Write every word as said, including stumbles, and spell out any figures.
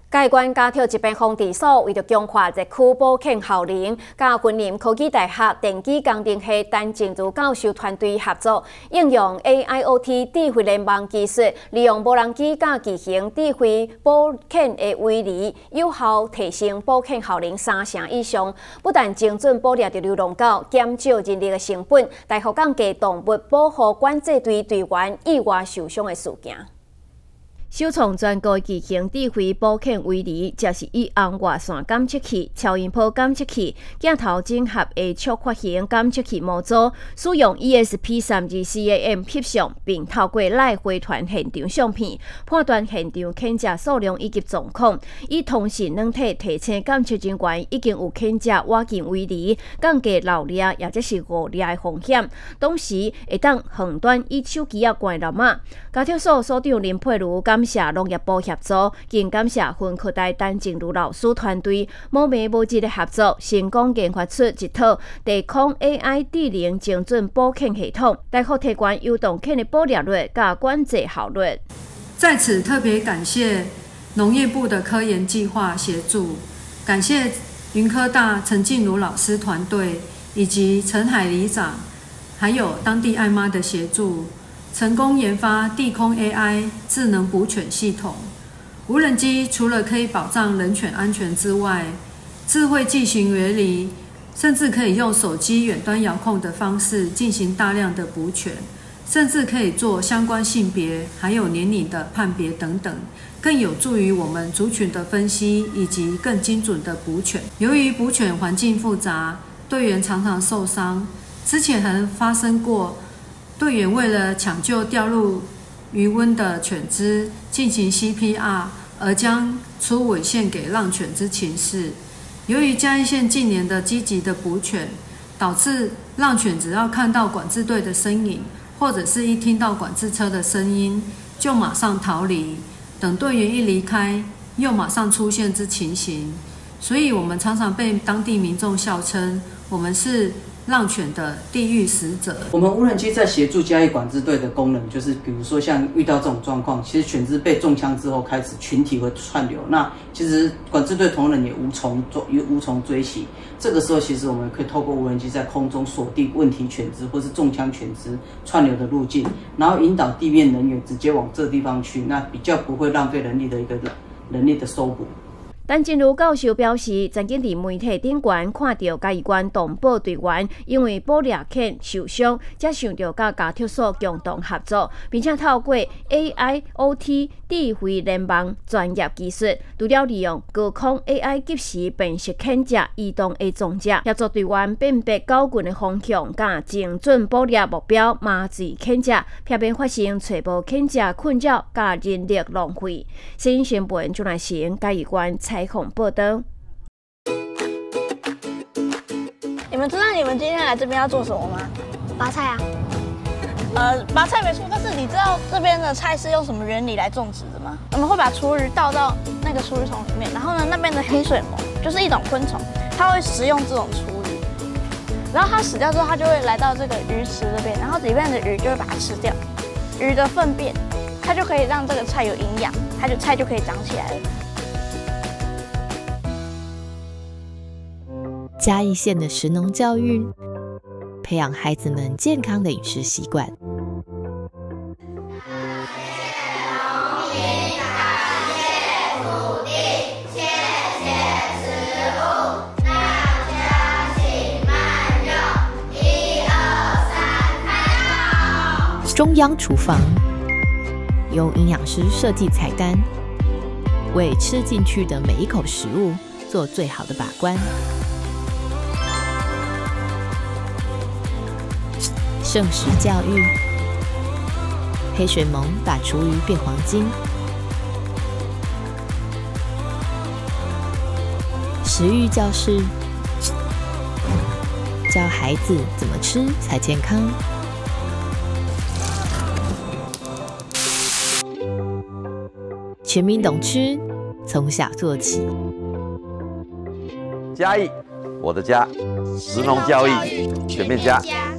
台湾家庭疾病防治所为着强化热区保健效能，甲云林科技大学电机工程系陈静茹教授团队合作，应用 A I O T 智慧联网技术，利用无人机甲巨型智慧保健的围篱，有效提升保健效能三成以上。不但精准捕猎着流浪狗，减少人力的成本，大幅降低动物保护管制队队员意外受伤的事件。 首创全国巨型智慧保健围篱，就是以红外线感测器、超音波感测器、镜头整合的触发型感测器模组，使用 E S P 三二四 A M 翕相，并透过来回传现场相片，判断现场犬只数量以及状况，以通讯软体提醒检测人员已经有犬只挖进围篱，降低漏猎或者是误猎的风险。同时，会当远端以手机啊关录码。家庭所所长林佩如感谢农业部协助，更感谢分科大陈静茹老师团队无微无至的合作，成功研发出一套地空 A I 智能精准保健系统，大幅提高有动犬的捕猎率甲管制效率。 在此特别感谢农业部的科研计划协助，感谢云科大陈静茹老师团队以及陈海里长，还有当地爱妈的协助。 成功研发地空 A I 智能捕犬系统，无人机除了可以保障人犬安全之外，智慧地形原理，甚至可以用手机远端遥控的方式进行大量的捕犬，甚至可以做相关性别还有年龄的判别等等，更有助于我们族群的分析以及更精准的捕犬。由于捕犬环境复杂，队员常常受伤，之前还发生过。 队员为了抢救掉入余温的犬只进行 C P R， 而将初吻献给浪犬之情事。由于嘉义县近年的积极的捕犬，导致浪犬只要看到管制队的身影，或者是一听到管制车的声音，就马上逃离。等队员一离开，又马上出现之情形。所以我们常常被当地民众笑称，我们是 浪犬的地狱使者。 我们无人机在协助嘉义管制队的功能，就是比如说像遇到这种状况，其实犬只被中枪之后，开始群体会串流，那其实管制队同仁也无从也无从追击。这个时候，其实我们可以透过无人机在空中锁定问题犬只或是中枪犬只串流的路径，然后引导地面人员直接往这个地方去，那比较不会浪费人力的一个人力的搜捕。 陈静茹教授表示，曾经伫媒体顶悬看到嘉义县动保队员因为捕猎犬受伤，才想到甲家畜所共同合作，并且透过 A I O T 智慧联网专业技术，除了利用高空 A I 及时辨识犬只移动的踪迹，协助队员辨别狗群的方向，甲精准捕猎目标，麻醉犬只，避免发生找无犬只困扰甲人力浪费。新新闻朱乃成嘉义县采访报道。 你们知道你们今天来这边要做什么吗？ 拔菜啊。 呃，拔菜没错，但是你知道这边的菜是用什么原理来种植的吗？我们会把厨余倒到那个厨余桶里面，然后呢，那边的黑水虻就是一种昆虫，它会食用这种厨余，然后它死掉之后，它就会来到这个鱼池这边，然后里面的鱼就会把它吃掉，鱼的粪便，它就可以让这个菜有营养，它就菜就可以长起来了。 嘉义县的食农教育，培养孩子们健康的饮食习惯。中央厨房由营养师设计菜单，为吃进去的每一口食物做最好的把关。 剩食教育，黑水虻把厨余变黄金。食育教室，教孩子怎么吃才健康。全民懂吃，从小做起。 嘉义，我的家，食农教育全面家。